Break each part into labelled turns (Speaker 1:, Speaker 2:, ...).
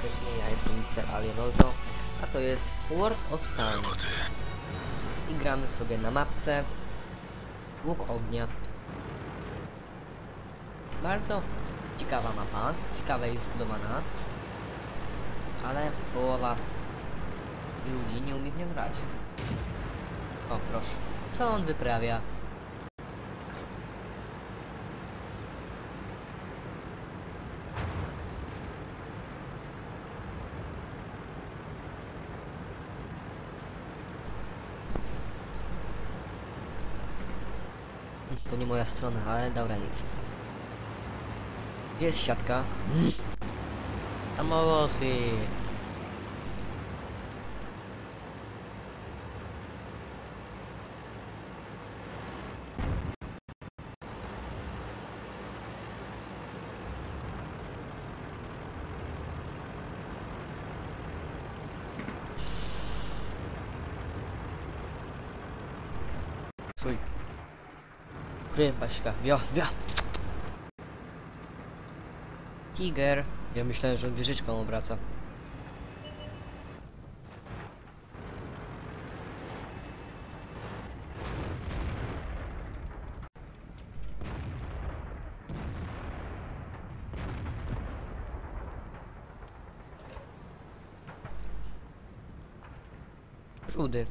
Speaker 1: serdecznie, ja jestem Mr. Alienozo, a to jest World of Tanks. I gramy sobie na mapce Łuk Ognia. Bardzo ciekawa mapa, ciekawa jest zbudowana, ale połowa ludzi nie umie w nią grać. O proszę, co on wyprawia? To nie moja strona, ale dobra, nic. Gdzie jest siatka? Samoloty! Fuj. Paśka, wio. Tiger. Ja myślałem, że on wieżyczką obraca. Rudy.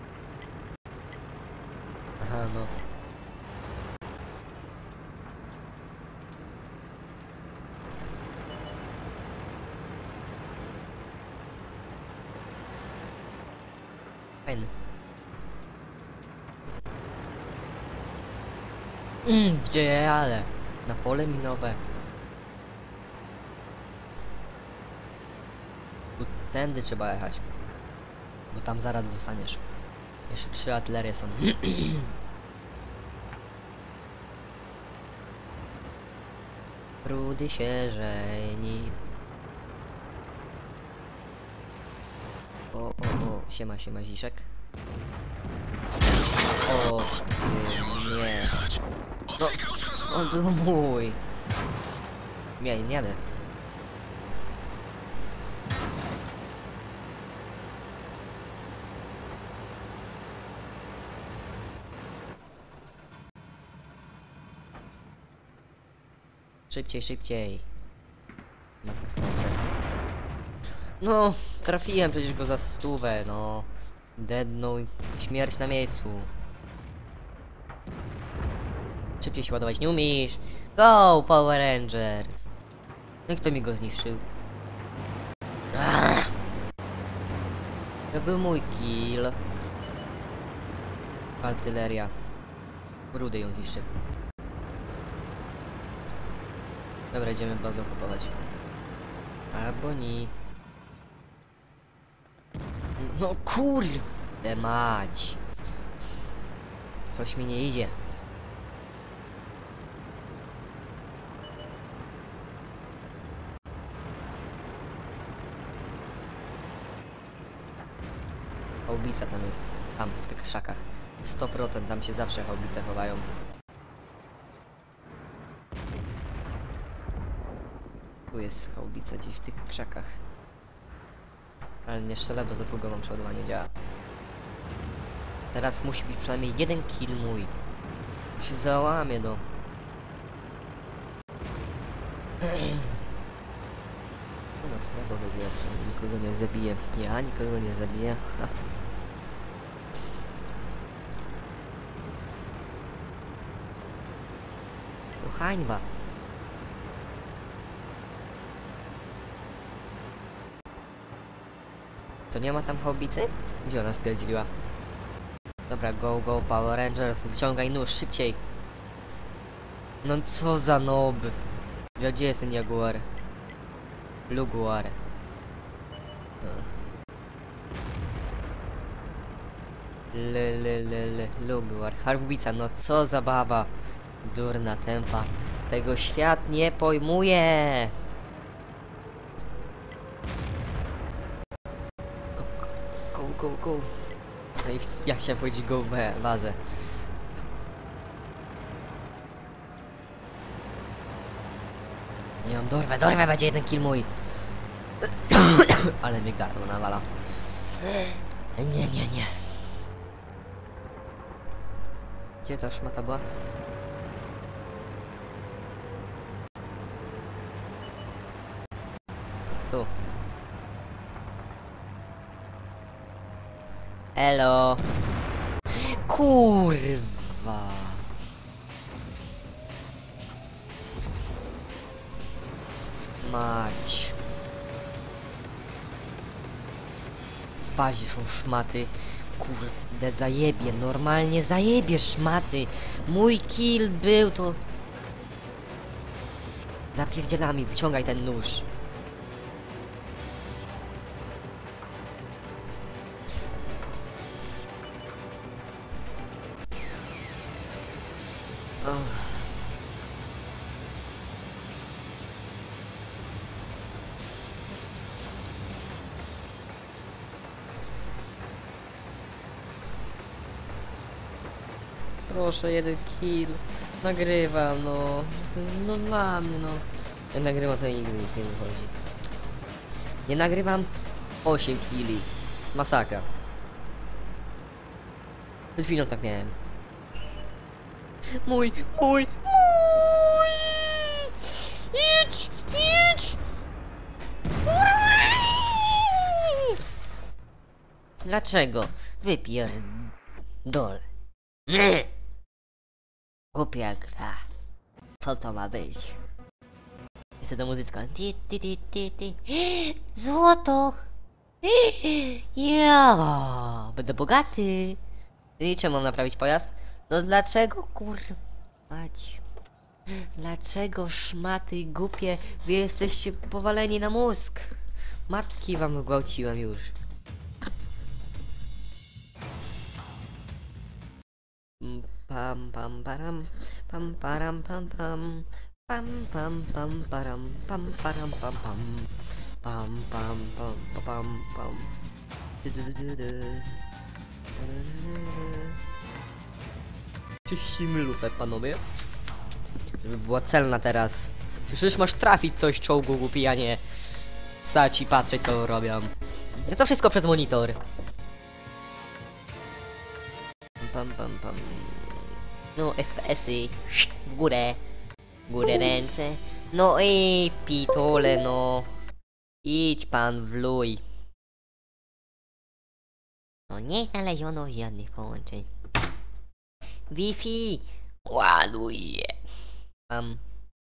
Speaker 1: Aha, no. Fajny. Gdzie ja jadę? Na pole minowe. Tu tędy trzeba jechać. Bo tam zaraz dostaniesz. Jeszcze 3 artylerie są. Rudy się żeni. O, siema Ziszek. O, nie. No, on był mój. Nie jadę. Szybciej. Matka sprawdza. No, trafiłem przecież go za 100, no. Deadnął i śmierć na miejscu. Szybciej się ładować nie umiesz. Go, Power Rangers. No i kto mi go zniszczył? To był mój kill. Artyleria. Rudy ją zniszczy. Dobra, idziemy bazę okupować. Albo nie. No kurde mać. Coś mi nie idzie. Haubica tam jest. Tam, w tych krzakach. 100% tam się zawsze haubice chowają. Tu jest haubica gdzieś w tych krzakach. Ale nie strzelę, bo za długo mam przeładowanie działa. Teraz musi być przynajmniej jeden kill mój. Bo się załamie do... No słabo będzie, jak nikogo nie zabije. Ja nikogo nie zabiję. Ha. To hańba. To nie ma tam haubicy? Gdzie ona spierdzieliła? Dobra, go, Power Rangers, wyciągaj nóż, szybciej! No co za nob! Gdzie jest ten Jaguar? Luguar. Luguar. Haubica, no co za baba! Durna tempa. Tego świat nie pojmuje! Go. No i ja chciałem powiedzieć go w bazę. Nie, on dorwę, będzie jeden kill mój. Ale mnie gardło nawala. Nie. Gdzie ta szmata była? Tu. Elo. Kurwa. Mać. W bazie są szmaty. Kurde, zajebie. Normalnie zajebie szmaty. Mój kill był to... Zapierdzielami, wyciągaj ten nóż. Proszę, jeden kill. Nagrywam, no. No dla mnie, no. Jak nagrywam, to nigdy nic nie wychodzi. Nie nagrywam 8 killi. Masakra. Przed chwilą tak miałem. Mój! Idź! Dlaczego? Wypierdol. Głupia gra. Co to ma być? Jest to muzyczka. Złoto! Ja, będę bogaty. I czemu mam naprawić pojazd? No dlaczego kurwać? Dlaczego szmaty głupie? Wy jesteście powaleni na mózg. Matki wam gwałciłem już. Pam pam param, pam param pam pam, pam pam pam param, pam param pam pam, pam pam pam pam pam. Czyścimy lufę, panowie. Żeby była celna teraz. Przecież masz trafić coś czołgu głupi, a nie stać i patrzeć co robią. No to wszystko przez monitor. Pam pam pam. No FPS-y. W górę. W górę ręce. No i pitole, no. Idź pan w luj. No nie znaleziono żadnych połączeń. Wi-Fi. Ładuje. Mam.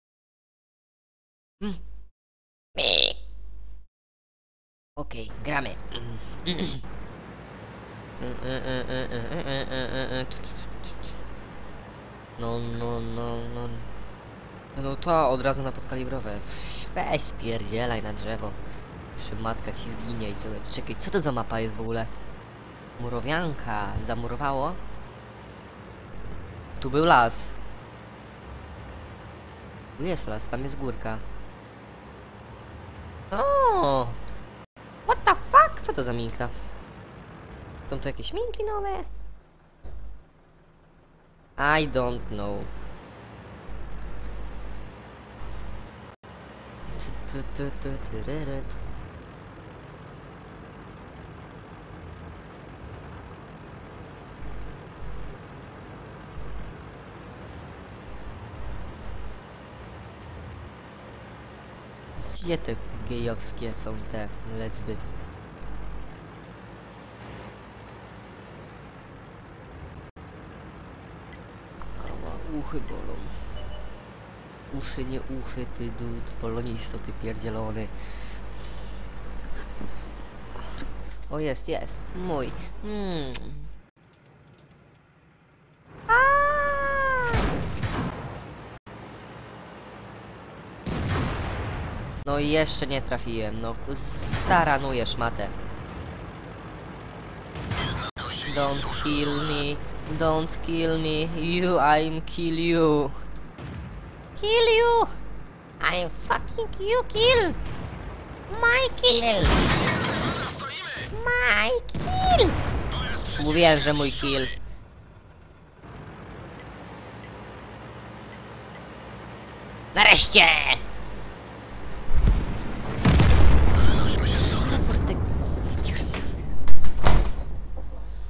Speaker 1: Okej, gramy. No. No to od razu na podkalibrowe. Weź spierdzielaj na drzewo. Jeszcze matka ci zginie i co? Czekaj, co to za mapa jest w ogóle? Murowianka. Zamurowało? Tu był las. Tu jest las, tam jest górka. O! What the fuck? Co to za minka? Są tu jakieś minki nowe? I don't know. Gdzie te gejowskie są te lesby? Ała, uchy bolą. Uszy, nie uchy, ty dud, polonisto, ty pierdzielony. O, jest, mój. No i jeszcze nie trafiłem, no staranujesz matę. Don't kill me, I'm kill you. Kill you! I'm fucking you, kill! My kill! My kill! Mówiłem, że mój kill. Nareszcie!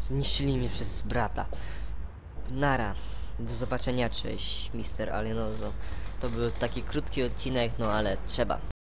Speaker 1: Zniszczyli mnie przez brata. Nara. Do zobaczenia, cześć, Mister Alienozo. To był taki krótki odcinek, no ale trzeba.